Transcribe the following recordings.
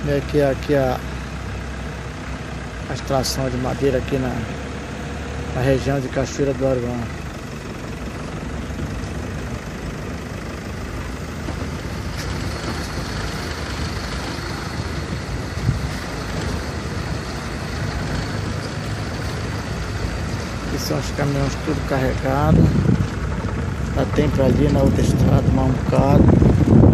E aqui a extração de madeira aqui na região de Cachoeira do Arvão. Aqui são os caminhões tudo carregados. Dá tempo ali na outra estrada mais um bocado.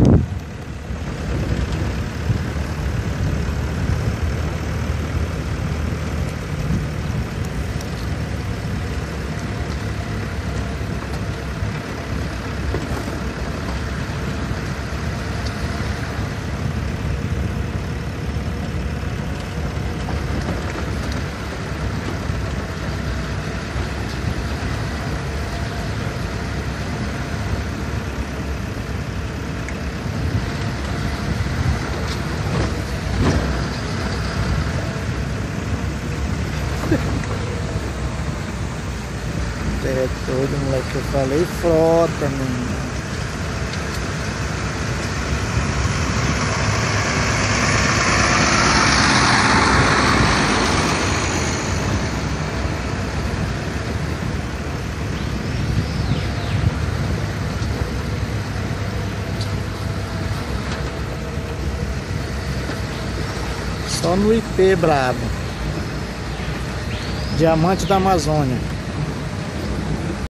É todo, moleque, eu falei frota, menino. Só no IP brabo. Diamante da Amazônia.